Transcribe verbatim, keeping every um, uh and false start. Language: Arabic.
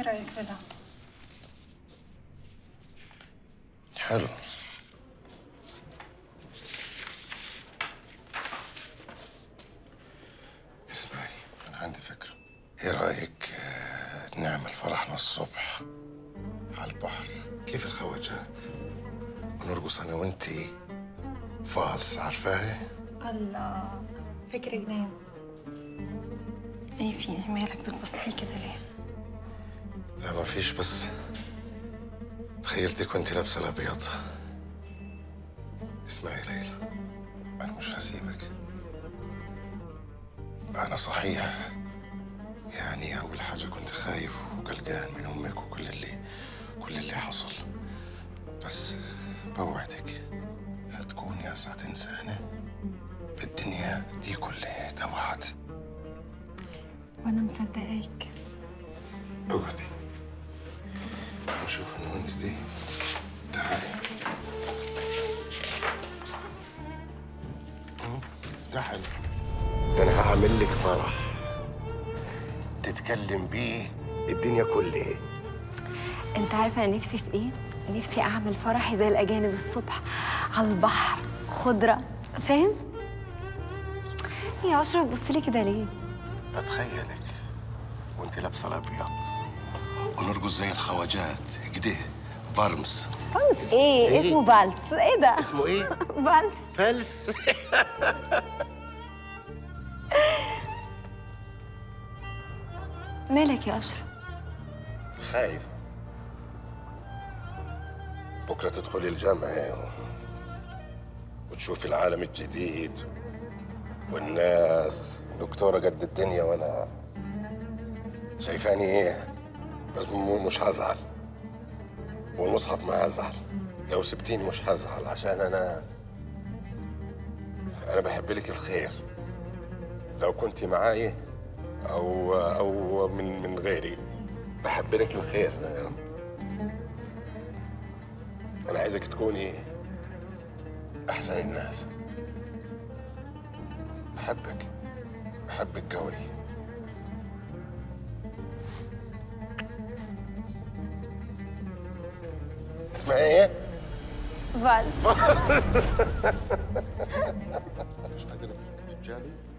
ايه رايك بده؟ حلو. اسمعي، انا عندي فكره. ايه رايك آه، نعمل فرحنا الصبح على البحر كيف الخواجات، ونرقص انا وانتي فالس، عارفاها؟ الله، فكرة جنان. ايه في ايه مالك بتبص لي كده ليه؟ لا ما فيش، بس تخيلتك وانت لابسه الابيض. اسمعي ليلى، انا مش هسيبك. انا صحيح يعني اول حاجه كنت خايف وقلقان من امك وكل اللي كل اللي حصل، بس بوعدك هتكوني اسعد انسانه بالدنيا دي كلها، ده وعد. وانا مصدقاك. اقعدي نشوف انا وانت دي. تعالي. ده حلو. ده انا هعمل لك فرح تتكلم بيه الدنيا كلها. انت عارفه انا نفسي في ايه؟ نفسي اعمل فرحي زي الاجانب الصبح على البحر، خضره، فاهم؟ يا اشرف بص لي كده ليه؟ بتخيلك وانت لابسه الابيض ونرقص زي الخواجات كده، فارمس. فالس ايه؟ إيه؟ اسمه فالس. ايه ده؟ اسمه ايه؟ فالس. فلس. مالك يا اشرف؟ خايف بكره تدخلي الجامعه وتشوفي العالم الجديد والناس، دكتوره قد الدنيا، وانا شايفاني ايه، بس مو- مش هزعل، والمصحف ما هزعل. لو سبتيني مش هزعل، عشان انا انا بحب لك الخير. لو كنتي معاي او او من من غيري بحب لك الخير. انا عايزك تكوني احسن الناس. بحبك بحبك قوي. اسمعي ايه؟ فالس. مش قادر تتجابي؟